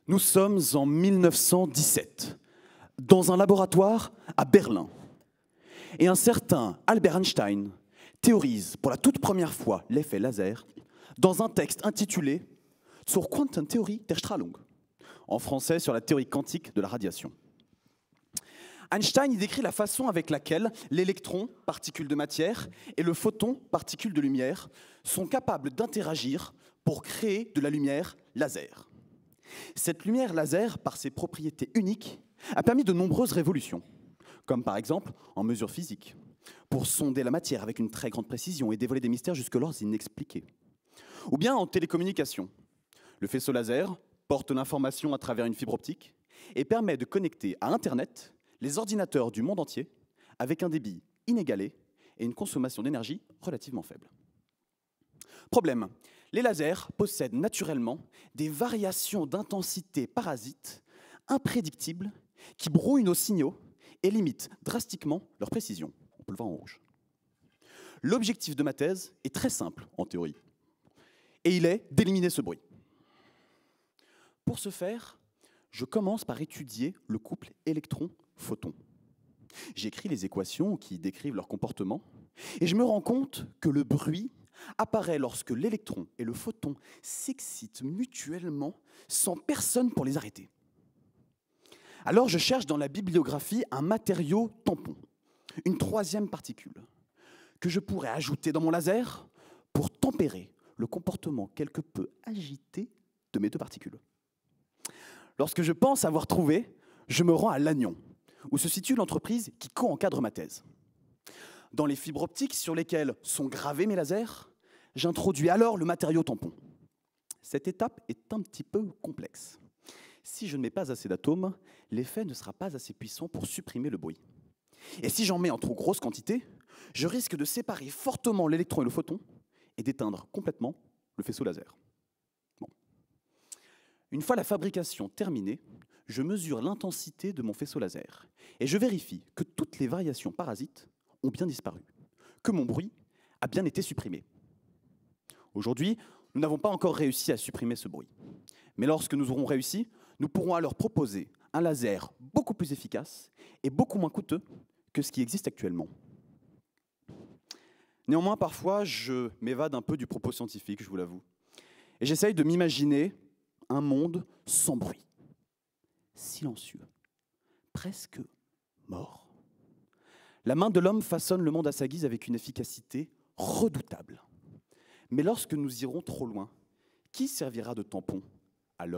Nous sommes en 1917, dans un laboratoire à Berlin. Et un certain Albert Einstein théorise pour la toute première fois l'effet laser dans un texte intitulé Zur Quantentheorie der Strahlung, en français sur la théorie quantique de la radiation. Einstein y décrit la façon avec laquelle l'électron, particule de matière, et le photon, particule de lumière, sont capables d'interagir pour créer de la lumière laser. Cette lumière laser, par ses propriétés uniques, a permis de nombreuses révolutions, comme par exemple en mesure physique, pour sonder la matière avec une très grande précision et dévoiler des mystères jusque-lors inexpliqués. Ou bien en télécommunication. Le faisceau laser porte l'information à travers une fibre optique et permet de connecter à Internet les ordinateurs du monde entier avec un débit inégalé et une consommation d'énergie relativement faible. Problème, les lasers possèdent naturellement des variations d'intensité parasites imprédictibles qui brouillent nos signaux et limitent drastiquement leur précision. On peut le voir en rouge. L'objectif de ma thèse est très simple en théorie, et il est d'éliminer ce bruit. Pour ce faire, je commence par étudier le couple électron-photon. J'écris les équations qui décrivent leur comportement, et je me rends compte que le bruit apparaît lorsque l'électron et le photon s'excitent mutuellement sans personne pour les arrêter. Alors je cherche dans la bibliographie un matériau tampon, une troisième particule, que je pourrais ajouter dans mon laser pour tempérer le comportement quelque peu agité de mes deux particules. Lorsque je pense avoir trouvé, je me rends à Lannion, où se situe l'entreprise qui co-encadre ma thèse. Dans les fibres optiques sur lesquelles sont gravés mes lasers, j'introduis alors le matériau tampon. Cette étape est un petit peu complexe. Si je ne mets pas assez d'atomes, l'effet ne sera pas assez puissant pour supprimer le bruit. Et si j'en mets en trop grosse quantité, je risque de séparer fortement l'électron et le photon et d'éteindre complètement le faisceau laser. Bon. Une fois la fabrication terminée, je mesure l'intensité de mon faisceau laser et je vérifie que toutes les variations parasites ont bien disparu, que mon bruit a bien été supprimé. Aujourd'hui, nous n'avons pas encore réussi à supprimer ce bruit. Mais lorsque nous aurons réussi, nous pourrons alors proposer un laser beaucoup plus efficace et beaucoup moins coûteux que ce qui existe actuellement. Néanmoins, parfois, je m'évade un peu du propos scientifique, je vous l'avoue. Et j'essaye de m'imaginer un monde sans bruit, silencieux, presque mort. La main de l'homme façonne le monde à sa guise avec une efficacité redoutable. Mais lorsque nous irons trop loin, qui servira de tampon à l'homme ?